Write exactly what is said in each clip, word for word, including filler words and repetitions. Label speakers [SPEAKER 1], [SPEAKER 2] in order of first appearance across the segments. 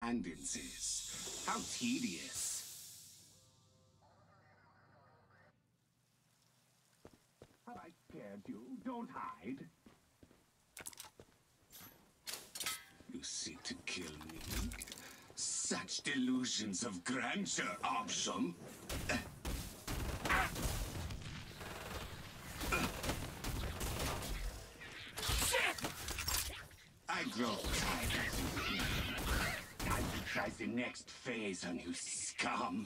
[SPEAKER 1] dependencies. How tedious. Have I scared you? Don't hide. You seek to kill me? Such delusions of grandeur, awesome. I grow tired of you. Time to try the next phase on you, scum.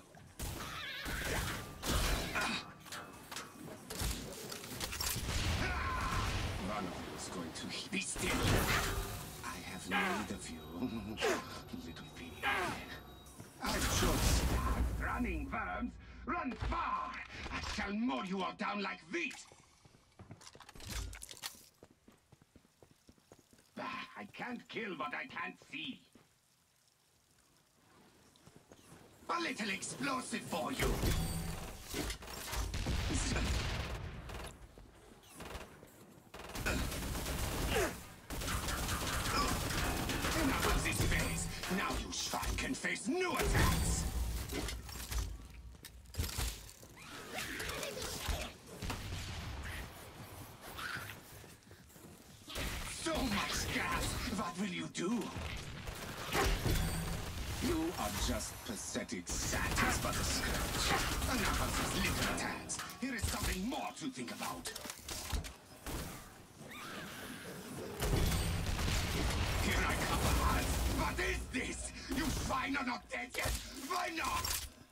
[SPEAKER 1] One of you is going to be still. I have need of you, little pig. I should start running, worms. Run far! I shall mow you all down like wheat. Bah, I can't kill what I can't see. A little explosive for you. Enough of this phase. Now you swine can face new attacks. So much gas. What will you do? You are just pathetic satyrs but a scourge. Enough of these little attacks. Here is something more to think about. Here I come, Hans. What is this? You swine are not dead yet? Why not?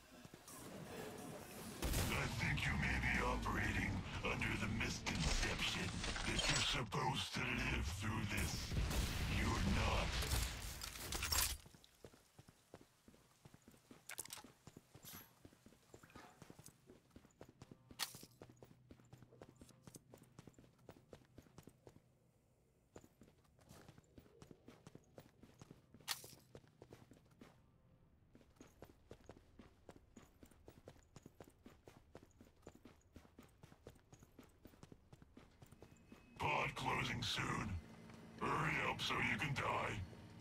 [SPEAKER 2] I think you may be operating under the misconception that you're supposed to live through this. You're not. Pod closing soon. Hurry up so you can die.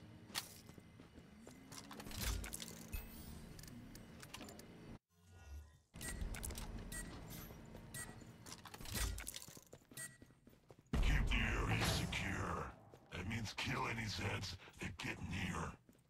[SPEAKER 2] Keep the area secure. That means kill any Zeds that get near.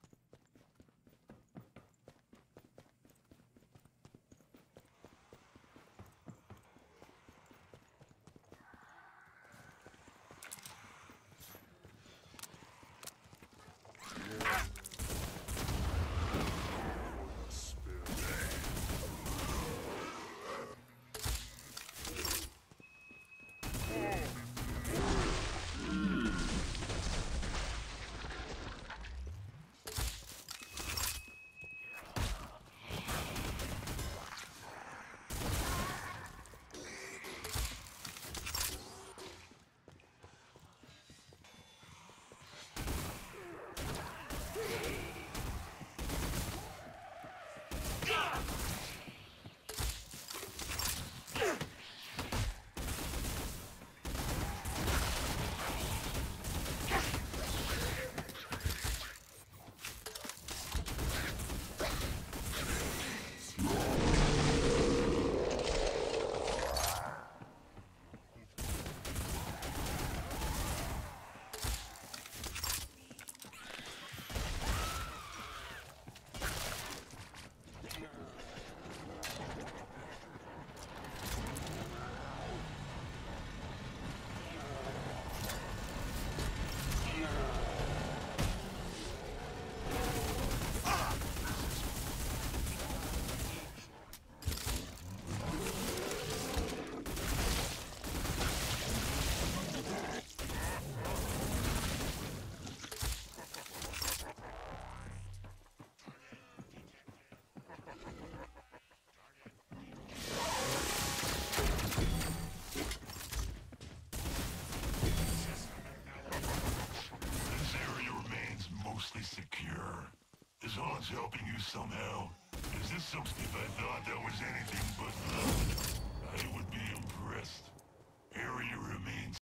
[SPEAKER 2] Secure. Is Hans helping you somehow? Is this something if I thought that was anything but love? I would be impressed. Area remains